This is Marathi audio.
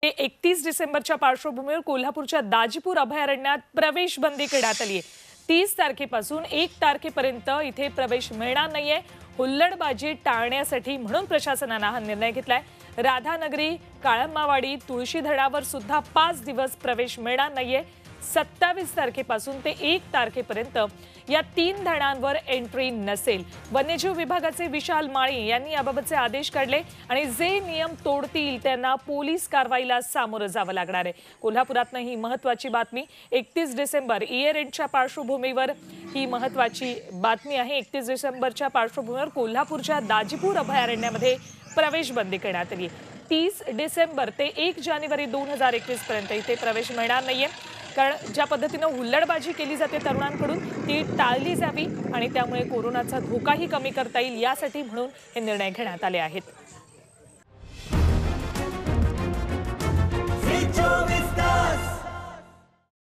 31 डिसेंबरच्या पार्श्वभूमीवर कोल्हापूरच्या दाजीपूर अभयारण्यात प्रवेश बंदी करण्यात आली आहे। 30 तारखेपासून 1 तारखेपर्यंत इथे प्रवेश मिळणार नाहीये। हुल्लडबाजी टाळण्यासाठी म्हणून प्रशासनाने हा निर्णय घेतलाय। राधानगरी, काळंबावाडी, तुळशी धरणावर सुद्धा 5 दिवस प्रवेश मिळणार नाहीये। 27 तारखेपासून ते 1 तारखेपर्यंत या 3 धरणांवर एंट्री नसेल। वन्यजीव विभागाचे विशाल माळी यांनी याबाबतचे आदेश काढले आणि जे नियम तोडतील त्यांना पोलीस कारवाईला सामोरं जावं लागणार आहे। कोल्हापुरातनं ही महत्त्वाची बातमी। 31 डिसेंबर इयर एंडच्या पार्श्वभूमीवर ही महत्त्वाची बातमी आहे। 31 डिसेंबरच्या पार्श्वभूमीवर कोल्हापूरच्या दाजीपूर अभयारण्यामध्ये प्रवेश बंदी करण्यात आली। 30 डिसेंबर ते 1 जानेवारी 2021 पर्यंत इथे प्रवेश मिळणार नाहीये। कारण ज्या पद्धतीने हुल्लडबाजी केली जाते तरुणांकडून ती टाळली जावी आणि त्यामुळे कोरोनाचा धोकाही कमी करता येईल यासाठी म्हणून हे निर्णय घेण्यात आले आहेत।